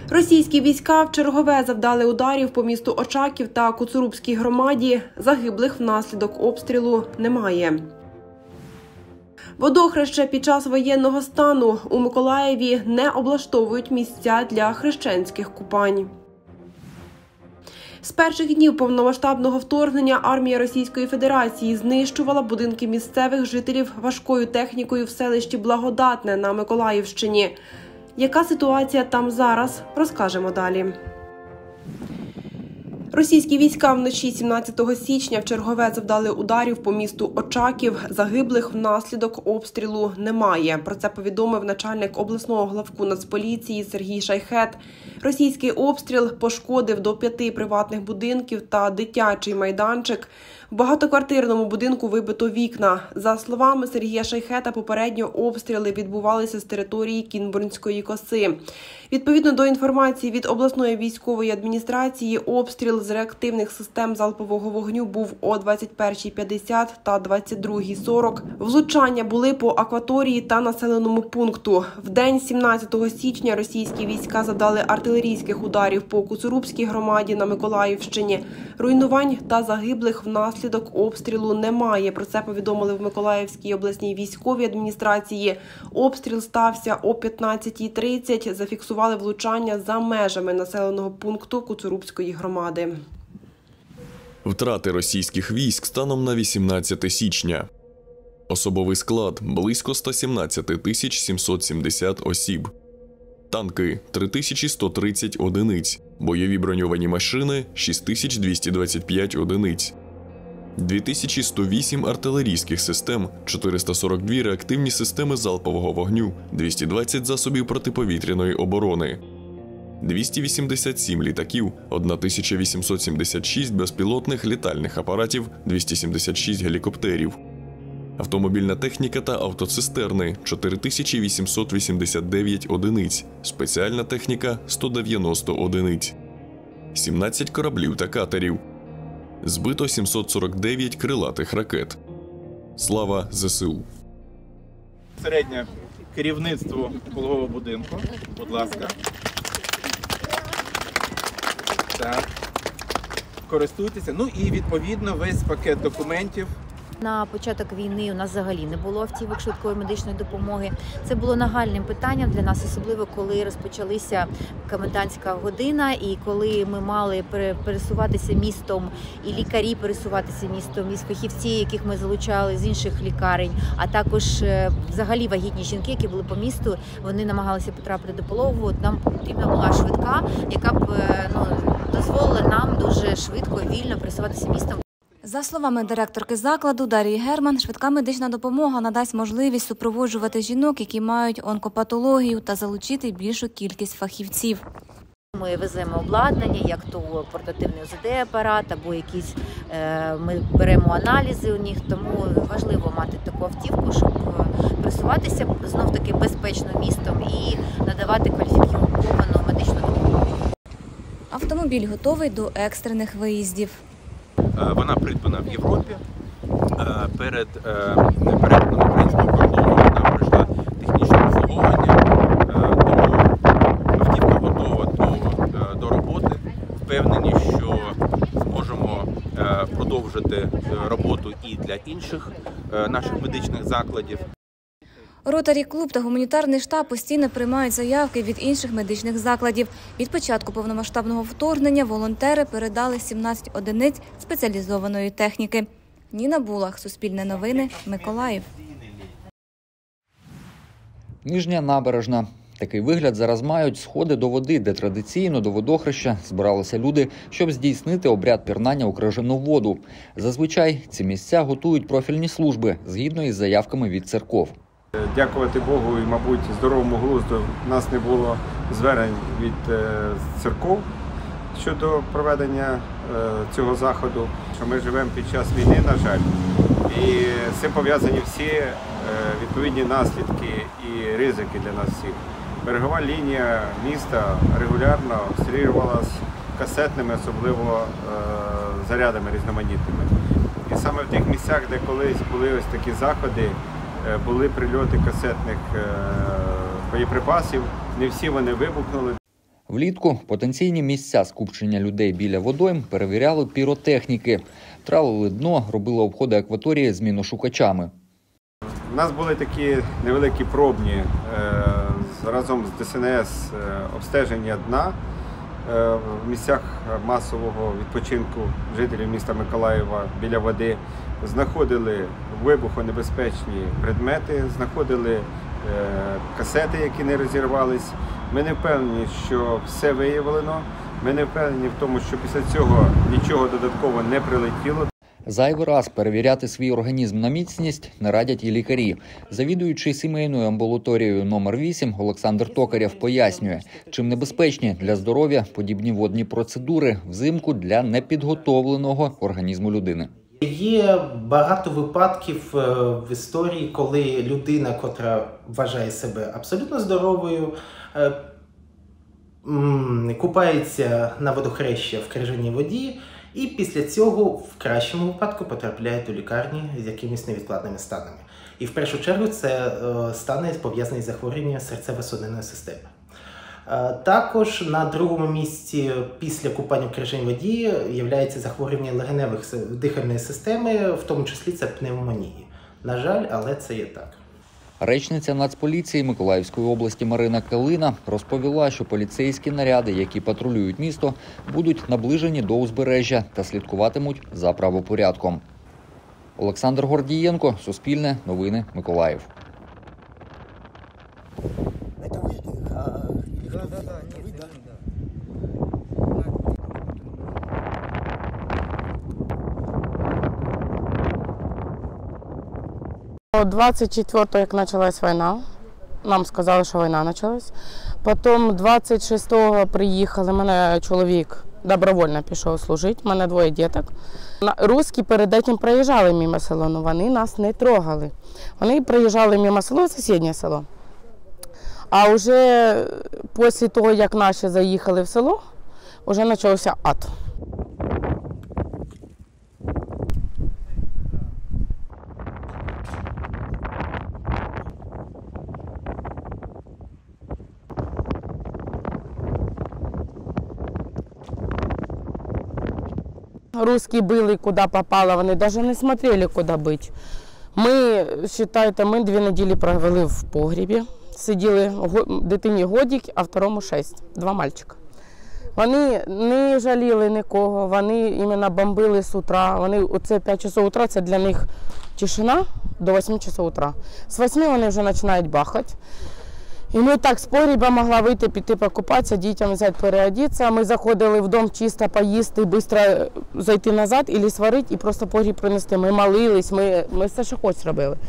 Російські війська вчергове завдали ударів по місту Очаків та Коцурубській громаді. Загиблих внаслідок обстрілу немає. Водохреще під час воєнного стану. У Миколаєві не облаштовують місця для хрещенських купань. З перших днів повномасштабного вторгнення армія Російської Федерації знищувала будинки місцевих жителів важкою технікою в селищі Благодатне на Миколаївщині. Яка ситуація там зараз, розкажемо далі. Російські війська вночі 17 січня вчергове завдали ударів по місту Очаків. Загиблих внаслідок обстрілу немає. Про це повідомив начальник обласного главку Нацполіції Сергій Шайхет. Російський обстріл пошкодив до 5 приватних будинків та дитячий майданчик. В багатоквартирному будинку вибито вікна. За словами Сергія Шайхета, попередньо обстріли відбувалися з території Кінбурнської коси. Відповідно до інформації від обласної військової адміністрації, обстріл з реактивних систем залпового вогню був о 21:50 та 22:40. Влучання були по акваторії та населеному пункту. В день 17 січня російські війська завдали артилерійських ударів по Коцурубській громаді на Миколаївщині. Руйнувань та загиблих внаслідок обстрілу немає. Про це повідомили в Миколаївській обласній військовій адміністрації. Обстріл стався о 15:30. Зафіксували влучання за межами населеного пункту Коцурубської громади. Втрати російських військ станом на 18 січня. Особовий склад – близько 117 770 осіб. Танки – 3130 одиниць. Бойові броньовані машини – 6225 одиниць. 2108 артилерійських систем, 442 реактивні системи залпового вогню, 220 засобів протиповітряної оборони. 287 літаків, 1876 безпілотних літальних апаратів, 276 гелікоптерів. Автомобільна техніка та автоцистерни – 4889 одиниць, спеціальна техніка – 190 одиниць. 17 кораблів та катерів. Збито 749 крилатих ракет. Слава ЗСУ! Середнє керівництво пологового будинку, будь ласка. Так. Користуйтеся. Ну і відповідно весь пакет документів. На початок війни у нас взагалі не було автівок швидкої медичної допомоги. Це було нагальним питанням для нас, особливо коли розпочалася комендантська година і коли ми мали пересуватися містом, і лікарі пересуватися містом, і фахівці, яких ми залучали з інших лікарень, а також взагалі вагітні жінки, які були по місту, вони намагалися потрапити до пологового. Нам потрібна була швидка, яка б дозволила нам дуже швидко, вільно пересуватися містом. За словами директорки закладу Дар'ї Герман, швидка медична допомога надасть можливість супроводжувати жінок, які мають онкопатологію, та залучити більшу кількість фахівців. Ми веземо обладнання, як то портативний ОЗД-апарат, або якісь ми беремо аналізи у них, тому важливо мати таку автівку, щоб пересуватися знов-таки безпечно містом і надавати кваліфіковану медичну допомогу. Автомобіль готовий до екстрених виїздів. Вона придбана в Європі. Перед перетином українського кордону вона пройшла технічне обслуговування, тому автівка готова до роботи. Впевнені, що зможемо продовжити роботу і для інших наших медичних закладів. Ротарі-клуб та гуманітарний штаб постійно приймають заявки від інших медичних закладів. Від початку повномасштабного вторгнення волонтери передали 17 одиниць спеціалізованої техніки. Ніна Булах, Суспільне новини, Миколаїв. Нижня набережна. Такий вигляд зараз мають сходи до води, де традиційно до водохреща збиралися люди, щоб здійснити обряд пірнання у крижану воду. Зазвичай ці місця готують профільні служби, згідно із заявками від церков. Дякувати Богу і, мабуть, здоровому глузду, у нас не було звернень від церков щодо проведення цього заходу. Що ми живемо під час війни, на жаль, і з цим пов'язані всі відповідні наслідки і ризики для нас всіх. Берегова лінія міста регулярно обстрілювалася касетними, особливо зарядами різноманітними. І саме в тих місцях, де колись були ось такі заходи, були прильоти касетних боєприпасів, не всі вони вибухнули. Влітку потенційні місця скупчення людей біля водойм перевіряли піротехніки. Тралили дно, робили обходи акваторії з міношукачами. У нас були такі невеликі пробні разом з ДСНС обстеження дна в місцях масового відпочинку жителів міста Миколаєва біля води. Знаходили вибухонебезпечні предмети, знаходили касети, які не розірвались. Ми не впевнені, що все виявлено. Ми не впевнені в тому, що після цього нічого додатково не прилетіло. Зайвий раз перевіряти свій організм на міцність не радять і лікарі. Завідуючий сімейною амбулаторією номер 8 Олександр Токарєв пояснює, чим небезпечні для здоров'я подібні водні процедури взимку для непідготовленого організму людини. Є багато випадків в історії, коли людина, котра вважає себе абсолютно здоровою, купається на водохреща в крижаній воді і після цього в кращому випадку потрапляє до лікарні з якимись невідкладними станами. І в першу чергу це стани пов'язані з захворюванням серцево-судинної системи. Також на другому місці після купання в крижаній воді є захворювання легеневих дихальної системи, в тому числі це пневмонії. На жаль, але це є так. Речниця Нацполіції Миколаївської області Марина Калина розповіла, що поліцейські наряди, які патрулюють місто, будуть наближені до узбережжя та слідкуватимуть за правопорядком. Олександр Гордієнко, Суспільне, Новини, Миколаїв. О 24-го, як почалась війна, нам сказали, що війна почалась. Потім 26-го приїхали, мене чоловік добровольно пішов служити, у мене 2 діток. Русські перед цим проїжджали мимо села, але вони нас не трогали. Вони приїжджали мимо села, сусіднє село. А вже після того, як наші заїхали в село, вже почався ад. Русские били, куди попало, вони навіть не смотрели, куди бити. Ми, вважайте, ми 2 неділі провели в погрібі. Сиділи, дитині годик, а второму 6, 2 мальчика. Вони не жаліли нікого, вони іменно бомбили з утра. Вони, оце 5 часов утра, це для них тишина до 8 часов утра. З 8 вони вже починають бахати. І ми так з погріба могла вийти, піти покупатися, дітям взяти, переодітися. Ми заходили в дом чисто поїсти, швидко зайти назад, або сварити і просто погріб принести. Ми молились, ми все, що хоч робили.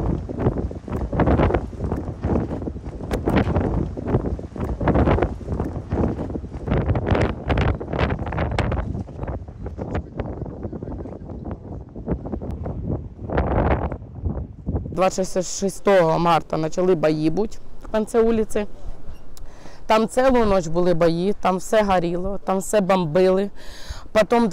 – 26 марта почали бої бути в кінці вулиці. Там цілу ніч були бої, там все горіло, там все бомбили. Потім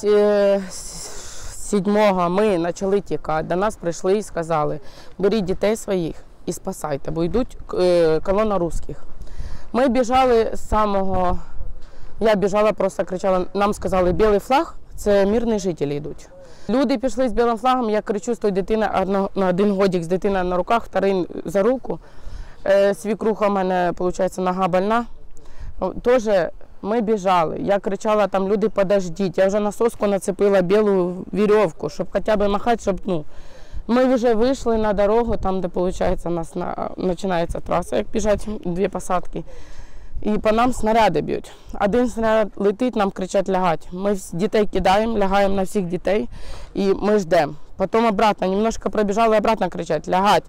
27-го ми почали тікати. До нас прийшли і сказали, беріть дітей своїх і спасайте, бо йдуть колона русських. Ми біжали з самого, я біжала, просто кричала, нам сказали, білий флаг – це мирні жителі йдуть. Люди пішли з білим флагом, я кричу, стоїть дитина, на 1 годик з дитиною на руках, вторий за руку. Свікруха в мене, виходить, нога больна. Теж ми біжали. Я кричала, там, люди, подождіть. Я вже на соску нацепила білу вірьовку, щоб хоча б махати, щоб, ну. Ми вже вийшли на дорогу, там, де, виходить, у нас починається траса, як біжать 2 посадки. І по нам снаряди б'ють. 1 снаряд летить, нам кричать лягати. Ми дітей кидаємо, лягаємо на всіх дітей і ми ждемо. Потім обратно, немножко пробіжали, обратно кричать лягати.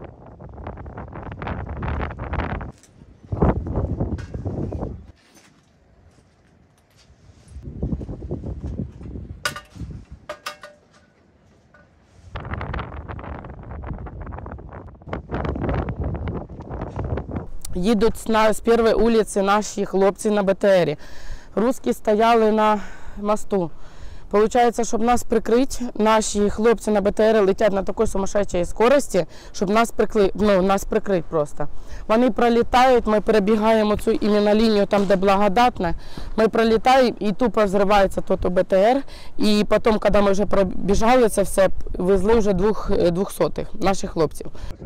Їдуть з першої вулиці наші хлопці на БТРі. Русські стояли на мосту. Получається, щоб нас прикрити, наші хлопці на БТР летять на такій сумасшедшій скорості, щоб нас прикрити просто. Вони пролітають, ми перебігаємо цю іменно лінію, там, де благодатне, ми пролітаємо і тупо взривається тут БТР. І потім, коли ми вже пробіжали це все, везли вже 200-х наших хлопців.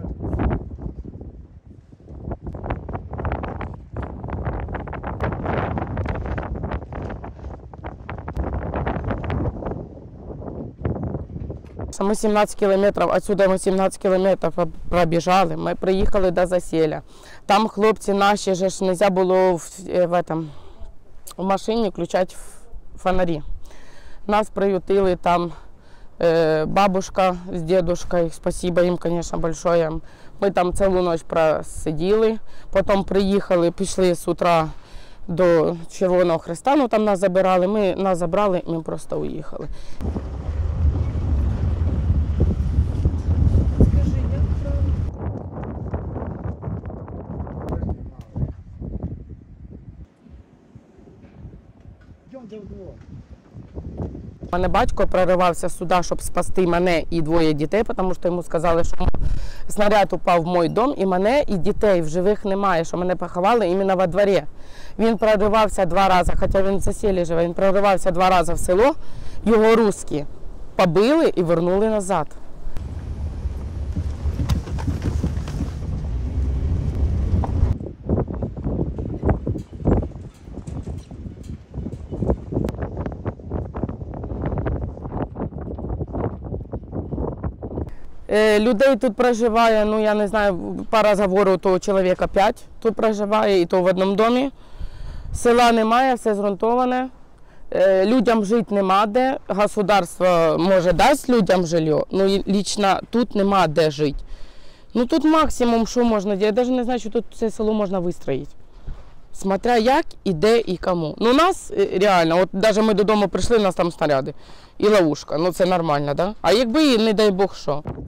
Ми 17 кілометрів, отсюда ми 17 кілометрів пробіжали, ми приїхали до Засілля. Там хлопці наші, ж не можна було в машині включати фонарі. Нас приютили там бабушка з дедушкою, спасибо їм, звісно, большое. Ми там цілу ніч просиділи, потім приїхали, пішли з утра до Червоного Хреста, ну там нас забирали, нас забрали, ми просто уїхали. У мене батько проривався сюди, щоб спасти мене і двоє дітей, тому що йому сказали, що снаряд упав в мій дом, і мене, і дітей в живих немає, що мене поховали іменно во дворі. Він проривався 2 рази, хоча він в Засіллі живе, він проривався 2 рази в село, його русські побили і вернули назад. Людей тут проживає, ну я не знаю, по розговору того чоловіка 5 тут проживає, і то в одному домі. Села немає, все зґрунтоване. Людям жити нема де. Государство може дасть людям житло, але лично тут нема де жити. Ну тут максимум, що можна робити, я навіть не знаю, що тут це село можна вистроїти. Смотря як, і де, і кому. Ну нас реально, от навіть ми додому прийшли, у нас там снаряди і ловушка, ну це нормально, да? А якби, не дай Бог, що.